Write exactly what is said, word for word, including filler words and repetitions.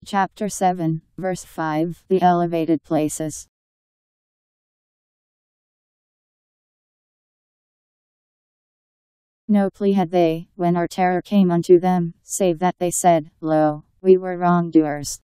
Chapter seven, verse five, the elevated places. No plea had they, when our terror came unto them, save that they said, Lo, we were wrongdoers.